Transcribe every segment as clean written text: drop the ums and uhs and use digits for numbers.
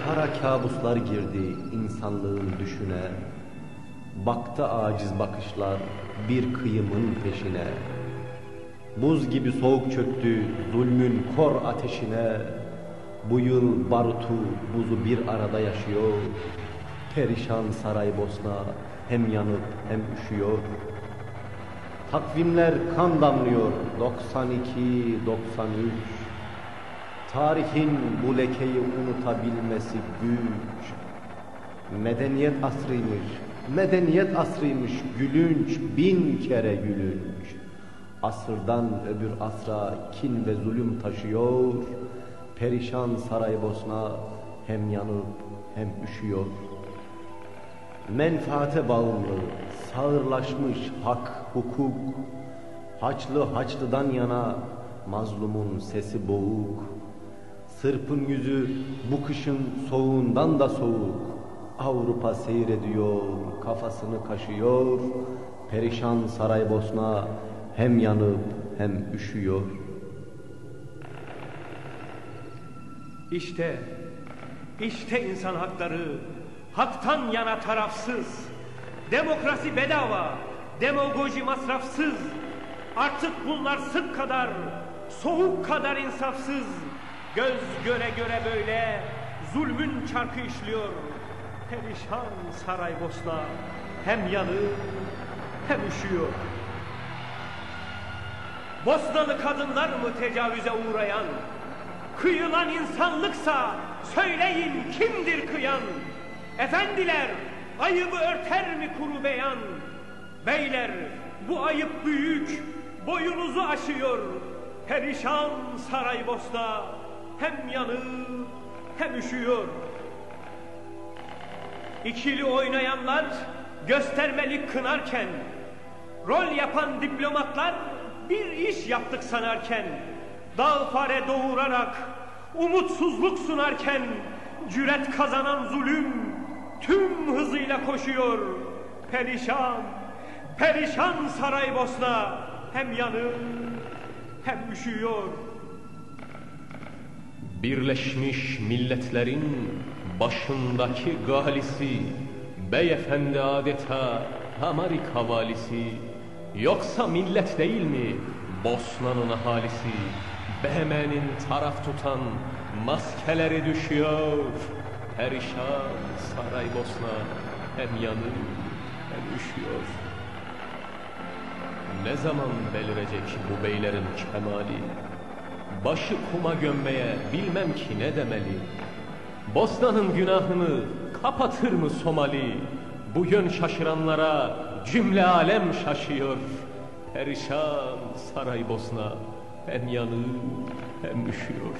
kara kabuslar girdi insanlığın düşüne. Baktı aciz bakışlar bir kıyımın peşine. Buz gibi soğuk çöktü zulmün kor ateşine. Bu yıl barutu buzu bir arada yaşıyor. Perişan Saraybosna hem yanıp hem üşüyor. Takvimler kan damlıyor 92, 93. Tarihin bu lekeyi unutabilmesi güç. Medeniyet asrıymış gülünç, bin kere gülünç. Asırdan öbür asra kin ve zulüm taşıyor. Perişan Saraybosna hem yanıp hem üşüyor. Menfaate bağımlı, sağırlaşmış hak, hukuk. Haçlı haçlıdan yana, mazlumun sesi boğuk. Sırpın yüzü bu kışın soğuğundan da soğuk. Avrupa seyrediyor, kafasını kaşıyor. Perişan Saraybosna hem yanıp hem üşüyor. İşte insan hakları, haktan yana tarafsız. Demokrasi bedava, demagoji masrafsız. Artık bunlar sık kadar, soğuk kadar insafsız. Göz göre göre böyle zulmün çarkı işliyor. Perişan Saraybosna hem yanıyor hem üşüyor. Bosnalı kadınlar mı tecavüze uğrayan? Kıyılan insanlıksa söyleyin kimdir kıyan? Efendiler, ayıbı örter mi kuru beyan? Beyler, bu ayıp büyük, boyunuzu aşıyor. Perişan Saraybosna hem yanır hem üşüyor. İkili oynayanlar göstermelik kınarken, rol yapan diplomatlar bir iş yaptık sanarken, dağ fare doğurarak umutsuzluk sunarken, cüret kazanan zulüm tüm hızıyla koşuyor. Perişan Saraybosna hem yanır hem üşüyor. Birleşmiş Milletler'in başındaki galisi, beyefendi adeta Amerika valisi. Yoksa millet değil mi Bosna'nın ahalisi? BM'nin taraf tutan maskeleri düşüyor. Perişan Saraybosna hem yanır hem üşüyor. Ne zaman belirecek bu beylerin kemali? Başı kuma gömmeye bilmem ki ne demeli. Bosna'nın günahını kapatır mı Somali? Bu yön şaşıranlara cümle alem şaşıyor. Perişan Saraybosna hem yanır hem üşüyor.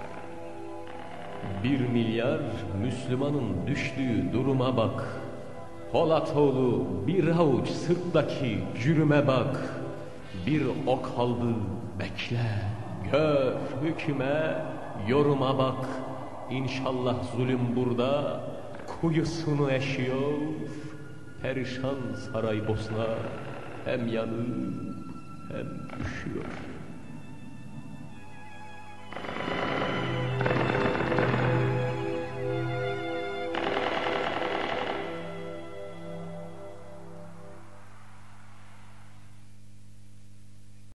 1 milyar Müslümanın düştüğü duruma bak. Polatoğlu bir avuç sırttaki cürüme bak. Bir ok aldı bekle, gör hüküme, yoruma bak. İnşallah zulüm burada kuyusunu eşiyor. Perişan Saraybosna hem yanır hem üşüyor.